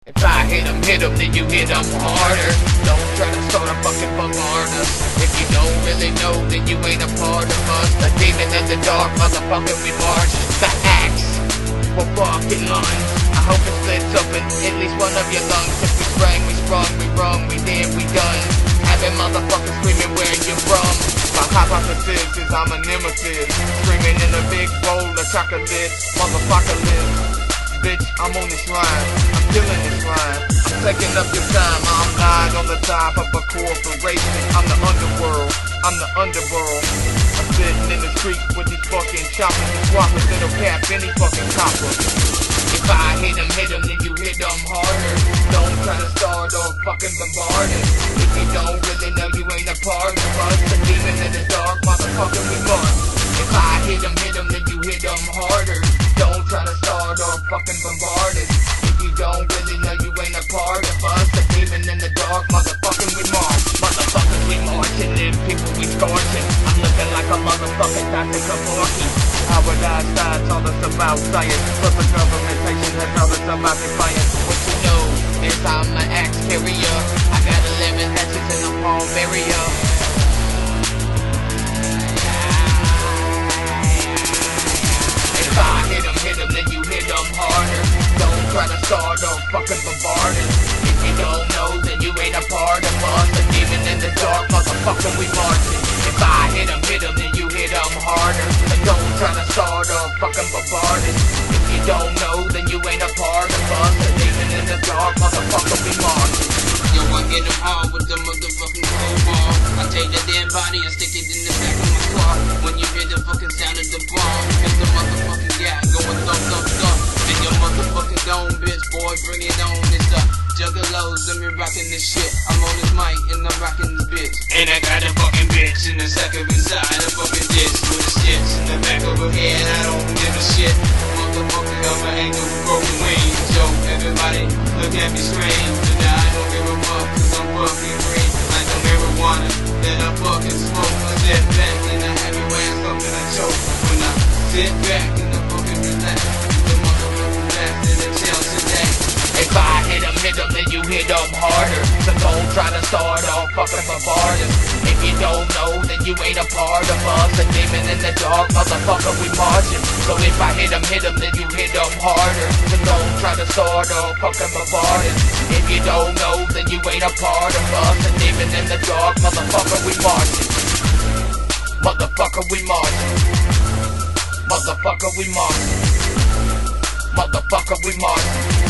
If I hit 'em, then you hit 'em harder. Don't try to start a fucking bombard us. If you don't really know, then you ain't a part of us. The demon in the dark, motherfucker, we march. The axe will fucking lunge. I hope it splits open at least one of your lungs. If we sprang, we sprung, we rung, we did, we done. Having motherfuckers screaming where you from. My hypothesis is I'm a nemesis, screaming in a big bowl of chocolate, motherfucker live. Bitch, I'm on this rhyme, I'm killing this rhyme. I'm taking up your time, I'm lying on the top of a corporation. I'm the underworld, I'm the underworld. I'm sitting in the street with these fucking choppers, these whoppers that'll cap any fucking copper. If I hit 'em, then you hit 'em harder. Don't try to start or fucking bombard us. If you don't really know, you ain't a part of us. The demon in the dark, motherfucker, we march. If I hit 'em, then you hit 'em harder. Don't try to start or fucking bombard us. If you don't really know, you ain't a part of us. The demon in the dark, motherfucking we march. Motherfuckers we marching, and people we scorching. I'm looking like a motherfucking Dr. Kavorky. Howard Einstein told us about science, but the governmentation has told us about defiance. What you know is I'm an axe carrier. I got 11 hatchets in the palm area. If I hit 'em, then you hit 'em harder. Don't try to start or fucking bombard us. If you don't know, then you ain't a part of us. The demon in the dark, motherfucker, we marching. If I hit 'em, then you hit 'em harder. But don't try to start or fucking bombard us. If you don't know, then you ain't a part of us. The demon in the dark, motherfucker, we marching. Yo, I get 'em hard with the motherfucking crowbar. I take the dead body and stick it in the back of my car. When you hear the fucking sound of the bomb, it's the motherfucking guy going thump, thump, thump. In your motherfucking dome, bitch, boy, bring it on. It's the juggalos, and me rocking this shit. I'm on this mic, and I'm rocking this bitch. And I got a fucking bitch in the second inside a fucking ditch. With the shits in the back of her head, I don't give a shit. Motherfucker, I'm an angel with broken wings. Yo, everybody, look at me strange. And I don't give a fuck, cause I'm fucking green. Like the marijuana that I fucking smoke. I sit back and I have you wearing something I choke. When I sit back and I fucking relax, the motherfucking blast in the tail today. If I hit 'em, then you hit 'em harder. So don't try to start or fucking bombard us. If you don't know, then you ain't a part of us. The demon in the dark, motherfucker, we marching. So if I hit 'em, then you hit 'em harder. So don't try to start or fucking bombard us. If you don't know, then you ain't a part of us. The demon in the dark, motherfucker, we marching. Motherfucker, we marching. Motherfucker, we marching. Motherfucker, we marching.